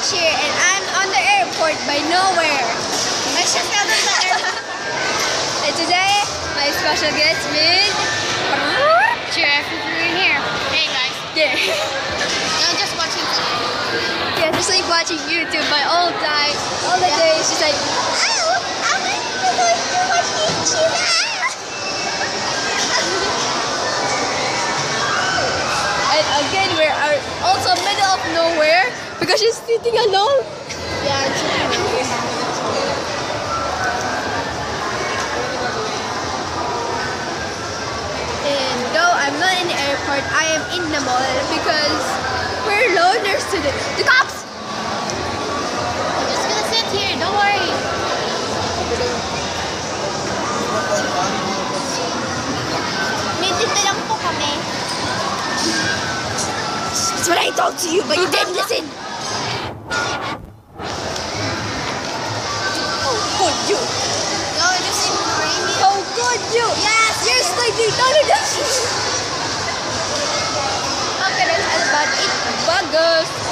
here and I'm on the airport by nowhere. And today, my special guest with Jeff, we're here. Hey guys. yeah. I'm just watching. Yeah, just like watching YouTube my all time, all the days. She's like, oh, how many people going to watch YouTube? And again, we're also middle of nowhere because she's sitting alone. Yeah, it's And though I'm not in the airport, I am in the mall because we're loners today. The cops! I'm just gonna sit here, don't worry. May dito lang po kami. That's what I told to you, but you didn't listen. Oh, good you. No, just ignoring me. Oh, good you. Yes, yes, lady. No. How can I tell about it? Buggers.